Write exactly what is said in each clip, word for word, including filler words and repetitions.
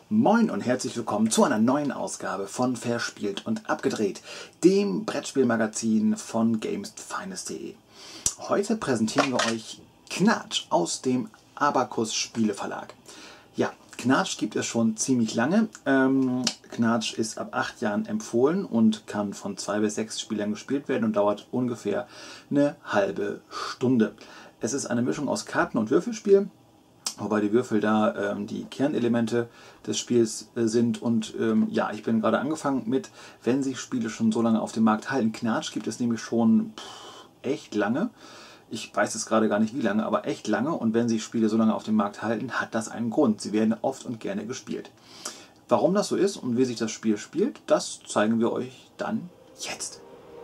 Moin und herzlich willkommen zu einer neuen Ausgabe von Verspielt und Abgedreht, dem Brettspielmagazin von games finest punkt de. Heute präsentieren wir euch Knatsch aus dem Abacus Spieleverlag. Ja, Knatsch gibt es schon ziemlich lange. Ähm, Knatsch ist ab acht Jahren empfohlen und kann von zwei bis sechs Spielern gespielt werden und dauert ungefähr eine halbe Stunde. Es ist eine Mischung aus Karten- und Würfelspiel, wobei die Würfel da ähm, die Kernelemente des Spiels äh, sind. Und ähm, ja, ich bin gerade angefangen mit, wenn sich Spiele schon so lange auf dem Markt halten. Knatsch gibt es nämlich schon pff, echt lange. Ich weiß es gerade gar nicht wie lange, aber echt lange. Und wenn sich Spiele so lange auf dem Markt halten, hat das einen Grund. Sie werden oft und gerne gespielt. Warum das so ist und wie sich das Spiel spielt, das zeigen wir euch dann jetzt.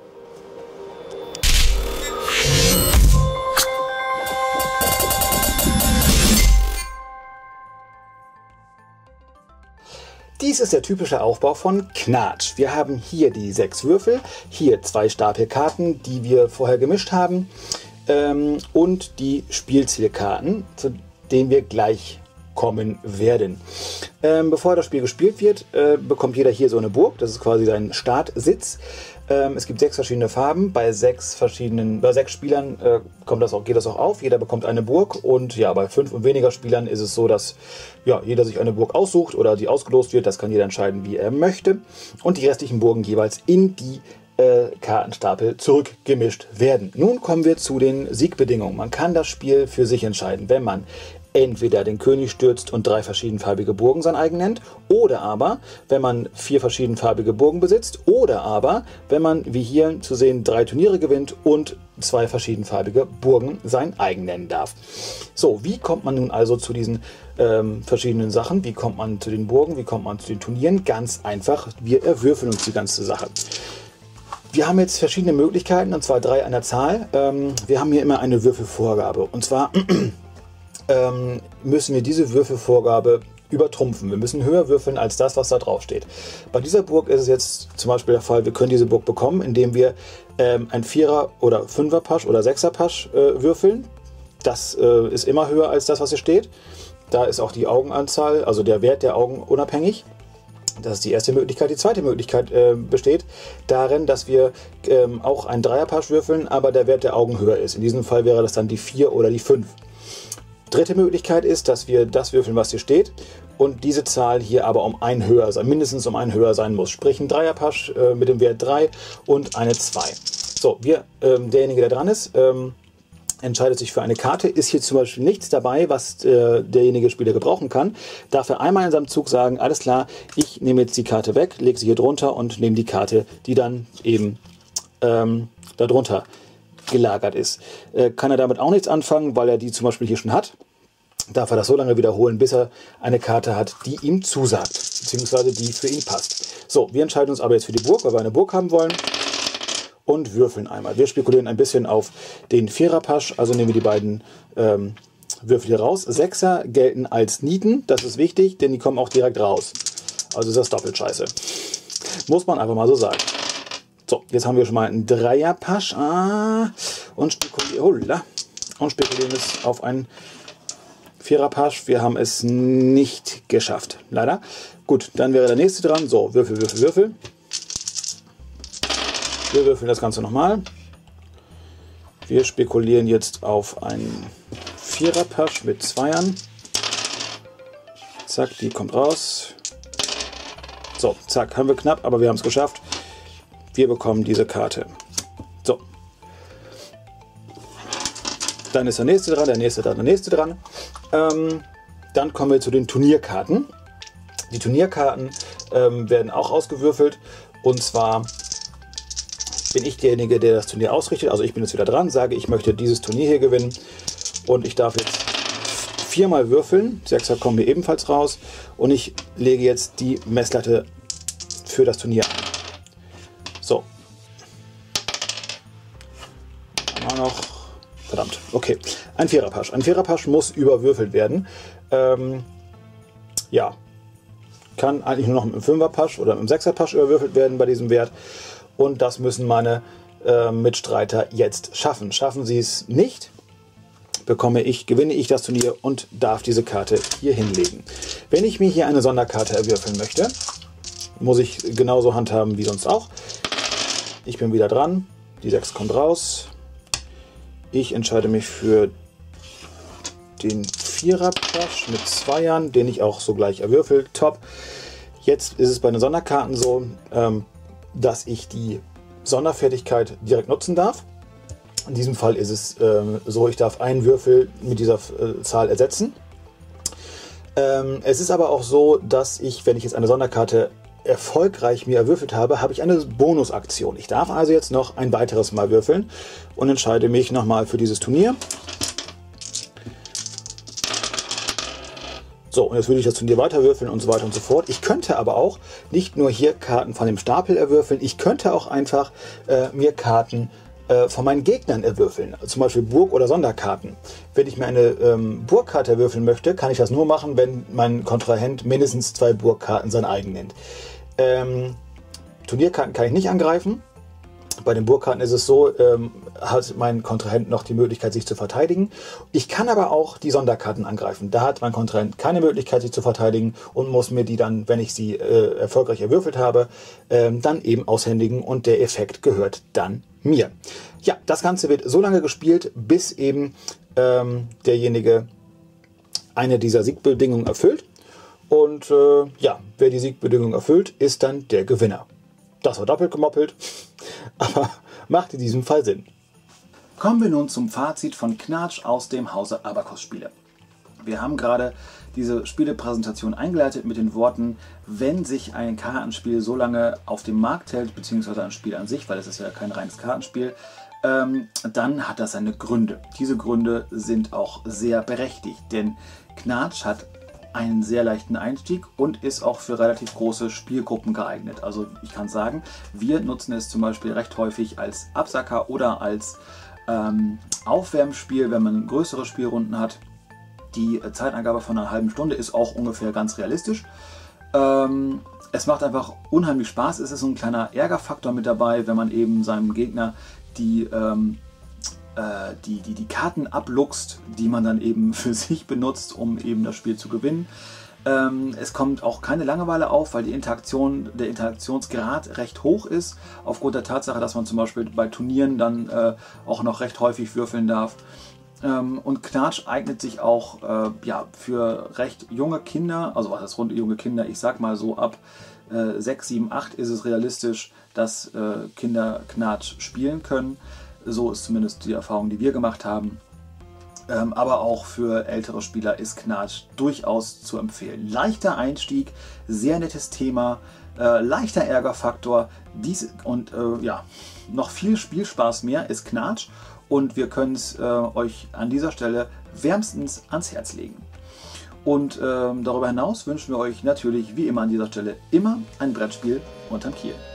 Dies ist der typische Aufbau von Knatsch. Wir haben hier die sechs Würfel, hier zwei Stapel Karten, die wir vorher gemischt haben, ähm, und die Spielzielkarten, zu denen wir gleich kommen werden. Ähm, bevor das Spiel gespielt wird, äh, bekommt jeder hier so eine Burg. Das ist quasi sein Startsitz. Ähm, es gibt sechs verschiedene Farben. Bei sechs verschiedenen, bei sechs Spielern äh, kommt das auch, geht das auch auf. Jeder bekommt eine Burg. Und ja, bei fünf und weniger Spielern ist es so, dass ja, jeder sich eine Burg aussucht oder die ausgelost wird. Das kann jeder entscheiden, wie er möchte. Und die restlichen Burgen jeweils in die äh, Kartenstapel zurückgemischt werden. Nun kommen wir zu den Siegbedingungen. Man kann das Spiel für sich entscheiden, wenn man entweder den König stürzt und drei verschiedenfarbige Burgen sein eigen nennt, oder aber, wenn man vier verschiedenfarbige Burgen besitzt, oder aber, wenn man, wie hier zu sehen, drei Turniere gewinnt und zwei verschiedenfarbige Burgen sein eigen nennen darf. So, wie kommt man nun also zu diesen ähm, verschiedenen Sachen? Wie kommt man zu den Burgen? Wie kommt man zu den Turnieren? Ganz einfach, wir erwürfeln uns die ganze Sache. Wir haben jetzt verschiedene Möglichkeiten, und zwar drei an der Zahl. Ähm, wir haben hier immer eine Würfelvorgabe, und zwar Ähm, müssen wir diese Würfelvorgabe übertrumpfen. Wir müssen höher würfeln als das, was da drauf steht. Bei dieser Burg ist es jetzt zum Beispiel der Fall, wir können diese Burg bekommen, indem wir ähm, ein Vierer- oder Fünfer-Pasch oder Sechser-Pasch äh, würfeln. Das äh, ist immer höher als das, was hier steht. Da ist auch die Augenanzahl, also der Wert der Augen, unabhängig. Das ist die erste Möglichkeit. Die zweite Möglichkeit äh, besteht darin, dass wir ähm, auch einen Dreierpasch würfeln, aber der Wert der Augen höher ist. In diesem Fall wäre das dann die vier oder die fünf. Dritte Möglichkeit ist, dass wir das würfeln, was hier steht, und diese Zahl hier aber um ein höher sein, mindestens um ein höher sein muss. Sprich ein Dreierpasch äh, mit dem Wert drei und eine zwei. So, wir, ähm, derjenige, der dran ist, ähm, entscheidet sich für eine Karte. Ist hier zum Beispiel nichts dabei, was äh, derjenige Spieler gebrauchen kann. Darf er einmal in seinem Zug sagen, alles klar, ich nehme jetzt die Karte weg, lege sie hier drunter und nehme die Karte, die dann eben ähm, darunter gelagert ist. Äh, kann er damit auch nichts anfangen, weil er die zum Beispiel hier schon hat, darf er das so lange wiederholen, bis er eine Karte hat, die ihm zusagt, beziehungsweise die für ihn passt. So, wir entscheiden uns aber jetzt für die Burg, weil wir eine Burg haben wollen, und würfeln einmal. Wir spekulieren ein bisschen auf den Viererpasch, also nehmen wir die beiden ähm, Würfel hier raus. Sechser gelten als Nieten, das ist wichtig, denn die kommen auch direkt raus. Also ist das doppelt scheiße. Muss man einfach mal so sagen. So, jetzt haben wir schon mal einen Dreierpasch ah, und, spekulieren, und spekulieren es auf einen Viererpasch. Wir haben es nicht geschafft, leider. Gut, dann wäre der nächste dran. So, Würfel, Würfel, Würfel. Wir würfeln das Ganze nochmal. Wir spekulieren jetzt auf einen Viererpasch mit Zweiern. Zack, die kommt raus. So, zack, haben wir knapp, aber wir haben es geschafft. Wir bekommen diese Karte. So. Dann ist der nächste dran, der nächste dran, der nächste dran. Ähm, dann kommen wir zu den Turnierkarten. Die Turnierkarten ähm, werden auch ausgewürfelt. Und zwar bin ich derjenige, der das Turnier ausrichtet. Also ich bin jetzt wieder dran, sage, ich möchte dieses Turnier hier gewinnen. Und ich darf jetzt viermal würfeln. Sechser kommen hier ebenfalls raus. Und ich lege jetzt die Messlatte für das Turnier an. So. Mal noch. Verdammt. Okay. Ein Viererpasch. Ein Viererpasch muss überwürfelt werden. Ähm, ja. Kann eigentlich nur noch mit einem Fünferpasch oder mit einem Sechserpasch überwürfelt werden bei diesem Wert. Und das müssen meine äh, Mitstreiter jetzt schaffen. Schaffen sie es nicht, bekomme ich, gewinne ich das Turnier und darf diese Karte hier hinlegen. Wenn ich mir hier eine Sonderkarte erwürfeln möchte, muss ich genauso handhaben wie sonst auch. Ich bin wieder dran, die sechs kommt raus. Ich entscheide mich für den Vierer-Plush mit Zweiern, den ich auch sogleich erwürfel. Top. Jetzt ist es bei den Sonderkarten so, ähm, dass ich die Sonderfertigkeit direkt nutzen darf. In diesem Fall ist es ähm, so, ich darf einen Würfel mit dieser äh, Zahl ersetzen. Ähm, es ist aber auch so, dass ich, wenn ich jetzt eine Sonderkarte erfolgreich mir erwürfelt habe, habe ich eine Bonusaktion. Ich darf also jetzt noch ein weiteres Mal würfeln und entscheide mich nochmal für dieses Turnier. So, und jetzt würde ich das Turnier weiter würfeln und so weiter und so fort. Ich könnte aber auch nicht nur hier Karten von dem Stapel erwürfeln, ich könnte auch einfach äh, mir Karten äh, von meinen Gegnern erwürfeln. Zum Beispiel Burg- oder Sonderkarten. Wenn ich mir eine ähm, Burgkarte erwürfeln möchte, kann ich das nur machen, wenn mein Kontrahent mindestens zwei Burgkarten sein eigen nennt. Ähm, Turnierkarten kann ich nicht angreifen. Bei den Burgkarten ist es so, ähm, hat mein Kontrahent noch die Möglichkeit, sich zu verteidigen. Ich kann aber auch die Sonderkarten angreifen. Da hat mein Kontrahent keine Möglichkeit, sich zu verteidigen und muss mir die dann, wenn ich sie äh, erfolgreich erwürfelt habe, ähm, dann eben aushändigen und der Effekt gehört dann mir. Ja, das Ganze wird so lange gespielt, bis eben ähm, derjenige eine dieser Siegbedingungen erfüllt. Und äh, ja, wer die Siegbedingung erfüllt, ist dann der Gewinner. Das war doppelt gemoppelt, aber macht in diesem Fall Sinn. Kommen wir nun zum Fazit von Knatsch aus dem Hause Abacus Spiele. Wir haben gerade diese Spielepräsentation eingeleitet mit den Worten, wenn sich ein Kartenspiel so lange auf dem Markt hält, beziehungsweise ein Spiel an sich, weil es ist ja kein reines Kartenspiel, ähm, dann hat das seine Gründe. Diese Gründe sind auch sehr berechtigt, denn Knatsch hat einen sehr leichten Einstieg und ist auch für relativ große Spielgruppen geeignet. Also ich kann sagen, wir nutzen es zum Beispiel recht häufig als Absacker oder als ähm, Aufwärmspiel, wenn man größere Spielrunden hat. Die Zeitangabe von einer halben Stunde ist auch ungefähr ganz realistisch. Ähm, es macht einfach unheimlich Spaß. Es ist so ein kleiner Ärgerfaktor mit dabei, wenn man eben seinem Gegner die ähm, Die, die, die Karten abluchst, die man dann eben für sich benutzt, um eben das Spiel zu gewinnen. Ähm, es kommt auch keine Langeweile auf, weil die Interaktion, der Interaktionsgrad recht hoch ist, aufgrund der Tatsache, dass man zum Beispiel bei Turnieren dann äh, auch noch recht häufig würfeln darf. Ähm, und Knatsch eignet sich auch äh, ja, für recht junge Kinder, also was heißt rund junge Kinder, ich sag mal so ab äh, sechs, sieben, acht ist es realistisch, dass äh, Kinder Knatsch spielen können. So ist zumindest die Erfahrung, die wir gemacht haben. Ähm, aber auch für ältere Spieler ist Knatsch durchaus zu empfehlen. Leichter Einstieg, sehr nettes Thema, äh, leichter Ärgerfaktor dies, und äh, ja, noch viel Spielspaß mehr ist Knatsch. Und wir können es äh, euch an dieser Stelle wärmstens ans Herz legen. Und ähm, darüber hinaus wünschen wir euch natürlich wie immer an dieser Stelle immer ein Brettspiel unterm Kiel.